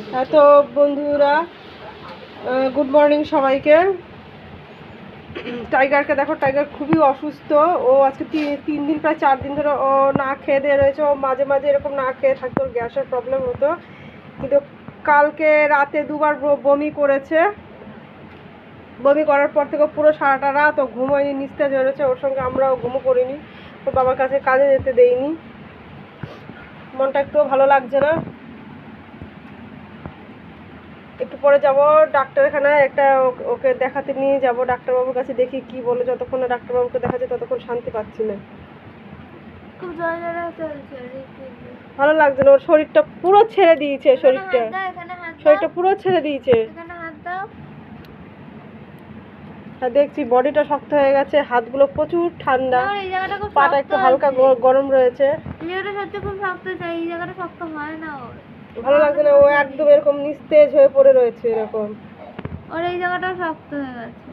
হ্যাঁ তো বন্ধুরা, গুড মর্নিং সবাইকে। টাইগারকে দেখো, টাইগার খুবই অসুস্থ। ও আজকে 3 দিন প্রায় 4 দিন ধরে ও না খেয়ে দিয়ে রয়েছে। ও মাঝে মাঝে এরকম না খেয়ে থাকতো, ওর গ্যাসের প্রবলেম হতো। কিন্তু কালকে রাতে 2বার বমি করেছে। বমি করার পর থেকে পুরো সারাটা রাত ও ঘুমোয়নি, নিস্তেজ হয়ে রয়েছে। ওর সঙ্গে আমরাও ঘুমো করিনি, ওর বাবার কাছে কাজে যেতে দেইনি। মনটা একটুও ভালো লাগছে না। একটু পরে যাব ডাক্তারখানায়, একটা ওকে দেখাতে নিয়ে যাব ডাক্তারবাবুর কাছে, দেখি কি বলে। যতক্ষণ না ডাক্তারবাবুকে দেখাচ্ছে ততক্ষণ শান্তি পাচ্ছি না, ভালো লাগছে না। ওর শরীরটা পুরো ছেড়ে দিয়েছে, শরীরটা পুরো ছেড়ে দিয়েছে। আর দেখছি বডিটা শক্ত হয়ে গেছে, হাতগুলো প্রচুর ঠান্ডা, পাটা একটু হালকা গরম রয়েছে। ভালো লাগছে না, ও একদম এরকম নিস্তেজ হয়ে পড়ে রয়েছে এরকম। ওর এই জায়গাটা শক্ত হয়ে গেছে।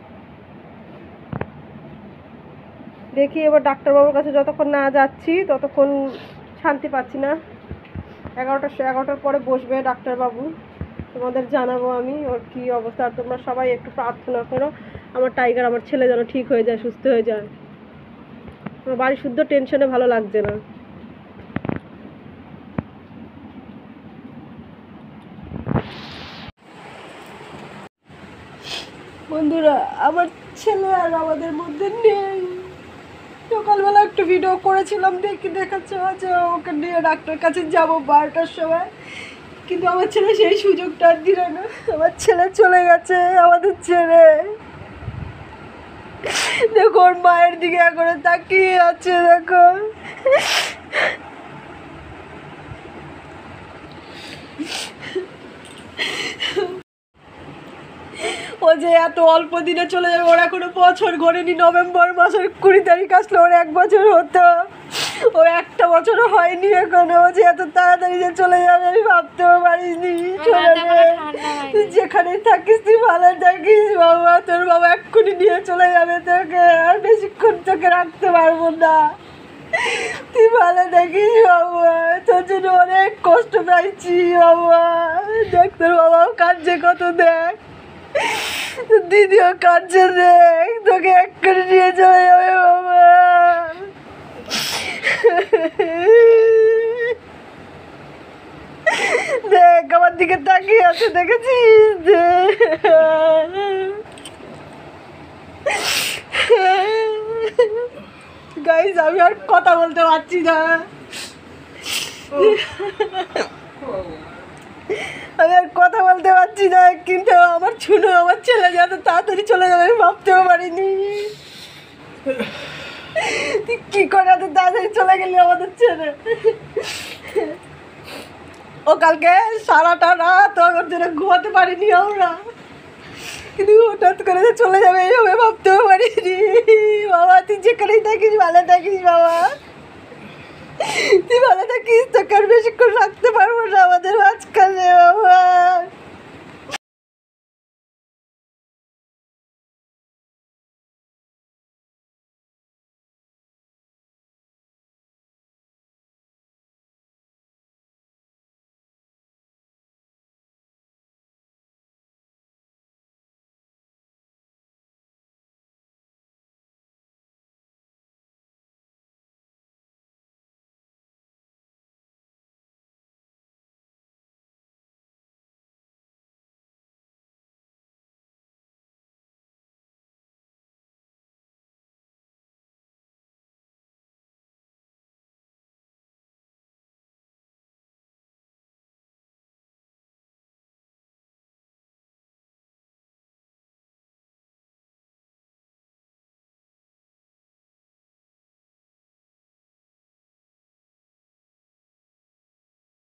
দেখি এবার ডাক্তারবাবুর কাছে যতক্ষণ না যাচ্ছি ততক্ষণ শান্তি পাচ্ছি না। 11টার পরে বসবে ডাক্তারবাবু, তোমাদের জানাবো আমি ওর কী অবস্থা। আর তোমরা সবাই একটু প্রার্থনা করো আমার টাইগার, আমার ছেলে যেন ঠিক হয়ে যায়, সুস্থ হয়ে যায়। আমার বাড়ি শুদ্ধ টেনশনে ভালো লাগছে না। বন্ধুরা, আমার ছেলে আর আমাদের মধ্যে নেই। সকালবেলা একটু ভিডিও করেছিলাম, দেখাচ্ছে যে ওকে নিয়ে ডাক্তার কাছে যাবো 12টার সময়, কিন্তু আমার ছেলে সেই সুযোগটা আর দিল না। আমার ছেলে চলে গেছে আমাদের ছেড়ে। দেখো ওর মায়ের দিকে এখন তাকিয়ে আছে, দেখো। ও যে এত অল্প দিনে চলে যাবে, ওর এখনো বছর ঘোরেনি। নভেম্বর মাসের 20 তারিখ আসলে ওর 1 বছর হতো, ও 1টা বছরও হয়নি এখনো। ও যে এত তাড়াতাড়ি যে চলে যাবে আমি ভাবতেও পারিনি। চলে যাবে, যেখানে থাকিস তুই ভালো থাকিস বাবা, তোর বাবা এক্ষুনি নিয়ে চলে যাবে তোকে, আর বেশিক্ষণ তোকে রাখতে পারবো না। তুই ভালো থাকিস বাবা, তোর জন্য অনেক কষ্ট পাইছি বাবা। দেখ তোর বাবাও কাঁদছে কত, দেখ দিদিও কাঁদছে, দেখ তোকে এক্ষুনি নিয়ে চলে যাবে বাবা। দেখ আমার দিকে তাকিয়ে আছে, দেখেছিস? গাইস আমি আর কথা বলতে পারছি না, আমি আর কথা বলতে পারছি না। কিন্তু আমার শুনো, আমার ছেলে যত তাড়াতাড়ি চলে যাবে আমি ভাবতেও পারিনি। তুই কি করে এত তাড়াতাড়ি চলে গেলি আমাদের ছেলে? ও কালকে সারাটা রাত ওর জন্য ঘুমাতে পারিনি আমরা, কিন্তু হঠাৎ করে যে চলে যাবে এইভাবে ভাবতেও পারিনি। বাবা তুই যেখানেই থাকিস ভালো থাকিস বাবা, তুই ভালো থাকিস, তোকে আর বেশিক্ষণ রাখতে পারবো না আমাদের মাঝখানে বাবা।